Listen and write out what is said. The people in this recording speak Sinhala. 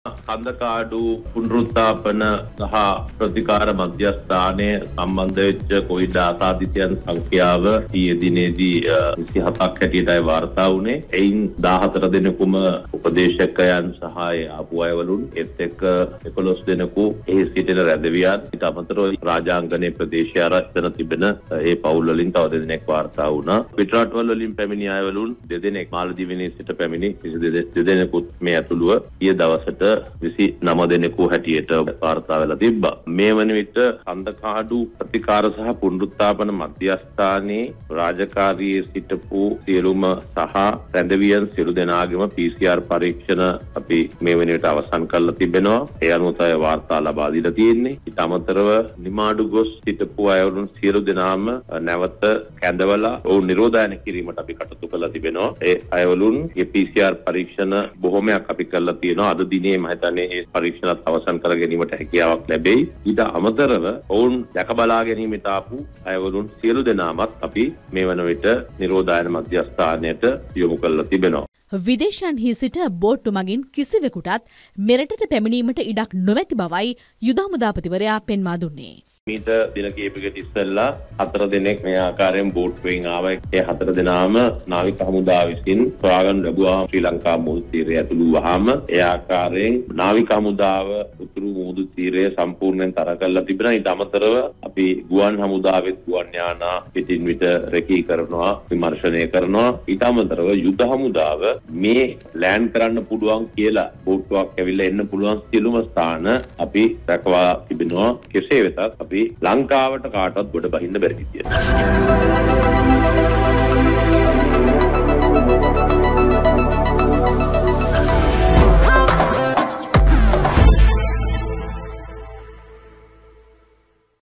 කන්දකාඩු පුනරුත්ථාපන සහ ප්‍රතිකාර මධ්‍යස්ථානයේ සම්බන්ධ වෙච්ච කොවිඩ් ආසාදිතයන් සංඛ්‍යාව ඊයේ දිනේදී 27ක් හැටියටයි වාර්තා වුණේ. එයින් 14 දෙනෙකුම උපදේශකයන් සහ ආපු අයවලුන් ඒත් එක්ක 11 දෙනෙකු එහි සිටින රැඳවියන්. ඊට අමතරව රාජාංගනයේ ප්‍රදේශය ආරක්ෂණ තිබෙන ඒ පවුල් වලින් තව දෙනෙක් වාර්තා වුණා. පිටරටවල වලින් පැමිණි අයවලුන් දෙදෙනෙක් මාලදීවිනේ සිට පැමිණි දෙදෙනෙකුත් මේ ඇතුළුව ඊයේ දවසට 29 දෙනෙකු හැටියට වාර්තා වෙලා තිබ්බා. මේ වන විට කන්දකාඩු ප්‍රතිකාර සහ පුනරුත්ථාපන මධ්‍යස්ථානයේ රාජකාරියේ සිටපු සියලුම සහ රැඳවියන් සියලු දෙනාගේම PCR පරීක්ෂණ අපි මේ වන විට අවසන් කරලා තිබෙනවා. ඒ අනුව තමයි වාර්තා ලබා දීලා තියෙන්නේ. ඊට අමතරව නිමාඩු ගොස් සිටපු අයවලුන් සියලු දෙනාම නැවත කැඳවලා ඔවුන් නිරෝධායන කිරීමට අපි කටයුතු කරලා තිබෙනවා. ඒ අයවලුන්ගේ PCR පරීක්ෂණ බොහොමයක් අපි කරලා තියෙනවා. අද දිනේ මම හිතන්නේ ඒ පරීක්ෂණත් අවසන් කර ගැනීමට හැකියාවක් ලැබෙයි. ඊට අමතරව ඔවුන් දැක බලා ගැනීමට ආපු අයවලුන් සියලු දෙනාමත් අපි මේ වන විට නිරෝධායන මධ්‍යස්ථානයට යොමු කරලා තිබෙනවා. විදේශයන්හි සිට බෝට්ටු මගින් කිසිවෙකුටත් මෙරටට පැමිණීමට ඉඩක් නොමැති බවයි යුද හමුදාපතිවරයා පෙන්වා දුන්නේ. මීට දින කිහිපයකට ඉස්සෙල්ලා 4 දෙනෙක් මේ ආකාරයෙන් බෝට්ටුවෙන් ආවා. ඒ 4 දෙනාම නාවික හමුදාව විසින් සොයාගන්න ලැබුවා. ශ්‍රී ලංකා මුහුදු තීරය ඇතුළු වහාම ඒ ආකාරයෙන් නාවික හමුදාව උතුරු මුහුදු තීරය සම්පූර්ණයෙන් තර කරලා තිබෙනවා. ඊට අමතරව අපි ගුවන් හමුදාවෙත් ගුවන් යානා පිටින් විට රැකී කරනවා, විමර්ශනය කරනවා. ඊට අමතරව යුද හමුදාව මේ ලෑන්ඩ් කරන්න පුළුවන් කියලා බෝට්ටුවක් ඇවිල්ලා එන්න පුළුවන් සියලුම ස්ථාන අපි රැකවා තිබෙනවා. කෙසේ වෙතත් අපි ලංකාවට කාටවත් ගොඩ බහින්න බැරි විදියට